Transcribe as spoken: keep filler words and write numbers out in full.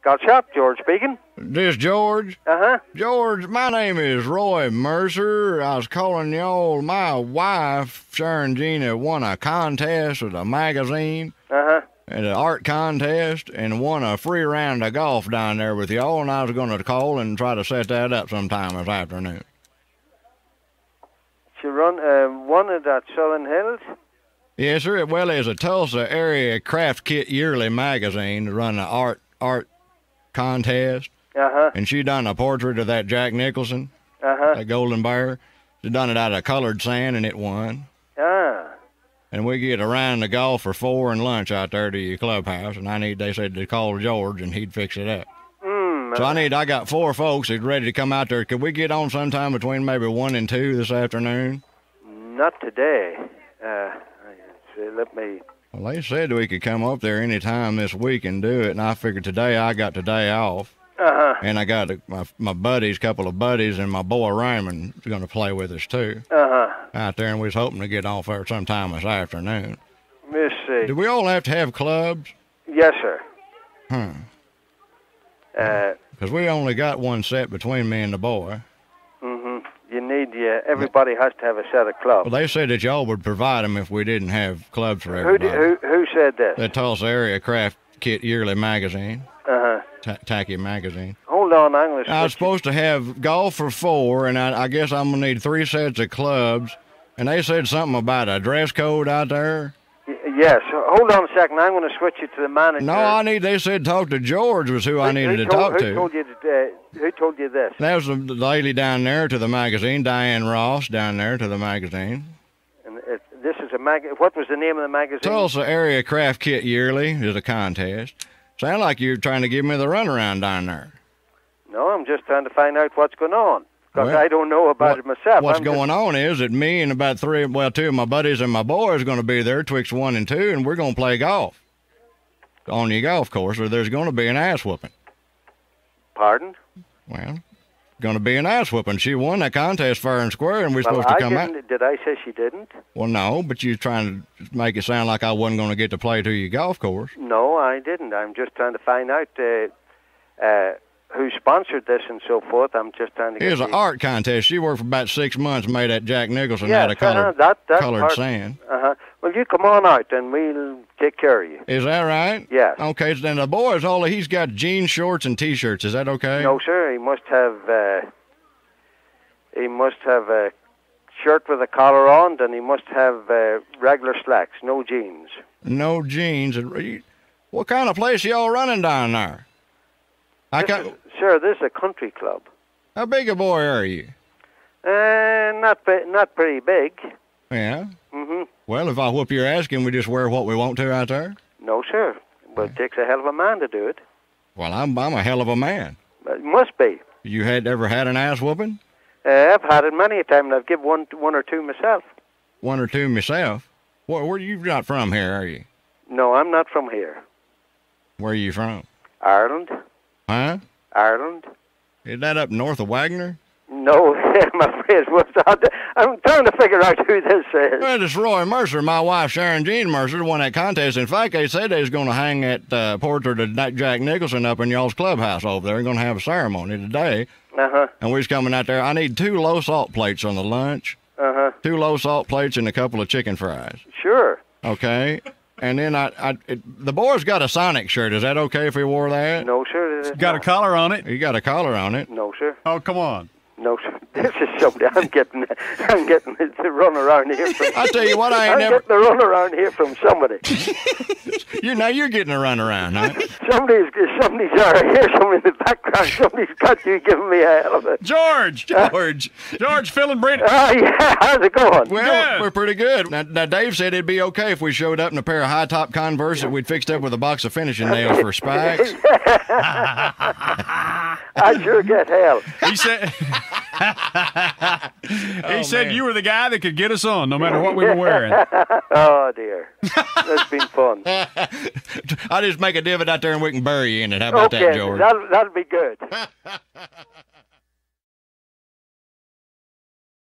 Got shop, George speaking. This George? Uh-huh. George, my name is Roy Mercer. I was calling y'all. My wife, Sharon Gina, won a contest with a magazine. Uh-huh. And an art contest, and won a free round of golf down there with y'all, and I was going to call and try to set that up sometime this afternoon. She run uh, one of that Southern Hills? Yes, sir. Well, there's a Tulsa area craft kit yearly magazine that run an art art contest. Uh-huh. And she done a portrait of that Jack Nicholson, uh-huh. that golden bear. She done it out of colored sand, and it won. Ah. And we get a round of golf for four and lunch out there to your clubhouse, and I need, they said to call George, and he'd fix it up. Mm, so I need, I got four folks that's ready to come out there. Could we get on sometime between maybe one and two this afternoon? Not today. Uh, let me... Well, they said we could come up there any time this week and do it, and I figured today I got today off. Uh-huh. And I got a, my, my buddies, couple of buddies, and my boy Raymond's going to play with us, too. Uh-huh. Out there, and we was hoping to get off there sometime this afternoon. Let's see. Do we all have to have clubs? Yes, sir. Hmm. Uh, Because we only got one set between me and the boy. Mm-hmm. You need, yeah, everybody has to have a set of clubs. Well, they said that y'all would provide them if we didn't have clubs for everybody. Who, did, who, who said this? The Tulsa Area Craft Kit Yearly Magazine. Uh-huh. Ta- tacky magazine. Hold on, I'm going to I was supposed to have golf for four, and I, I guess I'm going to need three sets of clubs. And they said something about a dress code out there. Y- yes. Hold on a second. I'm going to switch you to the manager. No, I need. They said talk to George was who, who I needed who to told, talk who to. Told you to, uh, who told you this? That was the lady down there to the magazine, Diane Ross, down there to the magazine. And it, this is a mag. What was the name of the magazine? Tulsa Area Craft Kit Yearly is a contest. Sound like you're trying to give me the runaround down there. No, I'm just trying to find out what's going on. Because Well, I don't know about what, it myself. What's I'm going just, on is that me and about three, well, two of my buddies and my boys are going to be there, twixt one and two, and we're going to play golf on your golf course, or there's going to be an ass whooping. Pardon? Well, going to be an ass whooping. She won that contest fair and square, and we're well, supposed to I come out. didn't, Did I say she didn't? Well, no, but you're trying to make it sound like I wasn't going to get to play to your golf course. No, I didn't. I'm just trying to find out uh, uh, who sponsored this and so forth. I'm just trying to get It was the... an art contest. She worked for about six months, made that Jack Nicholson yes, out of colored, uh-huh, that, that colored part, sand. Uh-huh. Well, you come on out, and we'll take care of you. Is that right? Yes. Okay, so then the boy's all, he's got jean shorts and T-shirts. Is that okay? No, sir. He must have... Uh, he must have a shirt with a collar on, and he must have uh, regular slacks, no jeans. No jeans. What kind of place y'all running down there? I This got, is, sir, this is a country club. how big a boy are you? Uh, not ba- not pretty big. Yeah. Mm-hmm. Well, if I whoop your ass, can we just wear what we want to out there? No, sir. But it takes a hell of a man to do it. Well, I'm I'm a hell of a man. But it must be. You had ever had an ass whooping? Uh, I've had it many a time, and I've given one, one or two myself. One or two myself. Where, where you not from here, are you? No, I'm not from here. Where are you from? Ireland. Huh? Ireland. Is that up north of Wagner? No, I'm afraid it was not. I'm trying to figure out who this is. Well, it's Roy Mercer. My wife, Sharon Jean Mercer, won that contest. In fact, they said they was going to hang that uh, portrait of Jack Nicholson up in y'all's clubhouse over there. They're going to have a ceremony today. Uh-huh. And we was coming out there. I need two low salt plates on the lunch. Uh-huh. Two low salt plates and a couple of chicken fries. Sure. Okay. And then I, I it, the boy's got a Sonic shirt. Is that okay if we wore that? No, sir. It is Got not. a collar on it? You got a collar on it. No, sir. Oh, come on. No, sir. This is somebody. I'm getting. I'm getting the run around here from. I tell you what, I ain't I'm never. getting the run around here from somebody. You know, you're getting a run around, huh? Somebody's. Somebody's. I hear someone in the background. Somebody's got you giving me a hell of a. George! George. George, Phil, and Brent. Oh yeah. How's it going? Well, Good. we're pretty good. Now, now, Dave said it'd be okay if we showed up in a pair of high-top Converse that we'd fixed up with a box of finishing nails for spikes. I sure get hell. He said he said man. you were the guy that could get us on, no matter what we were wearing. Oh dear. That's been fun. I'll just make a divot out there and we can bury you in it. How about Okay, that, George? that'll that'll be good.